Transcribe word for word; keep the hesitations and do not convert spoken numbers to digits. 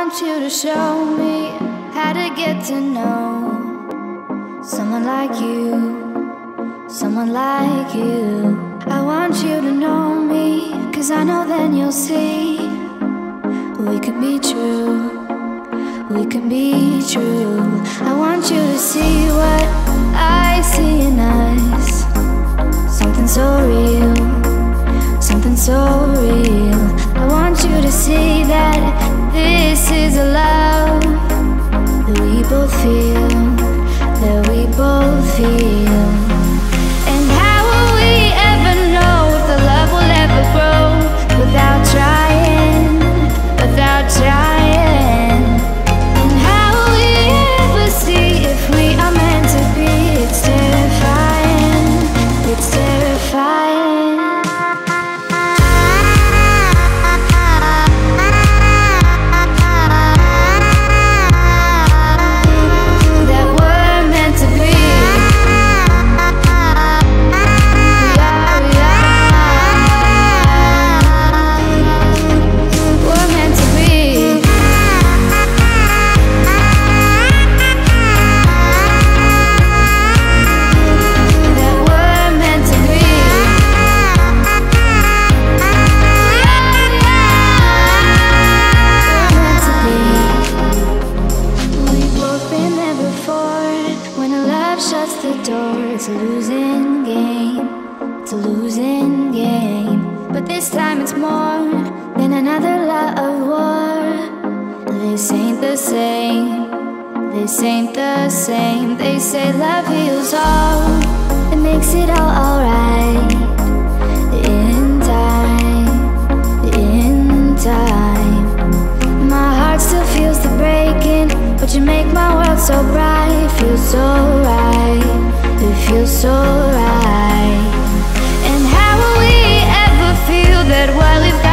want you to show me how to get to know someone like you, someone like you. I want you to know me, 'cause I know then you'll see we could be true, we could be true. I want you to see what I see in us, something so real, something so real. I want you to see that this is a love that we both feel, that we both feel. And how will we ever know if the love will ever grow without trying, without trying? And how will we ever see if we are meant to be? It's terrifying, it's terrifying. It's a losing game, it's a losing game. But this time it's more than another lot of war. This ain't the same, this ain't the same. They say love heals all, it makes it all alright. In time, in time. My heart still feels the breaking, but you make my world so bright. It feels so right, it feels so right. And how will we ever feel that what we've got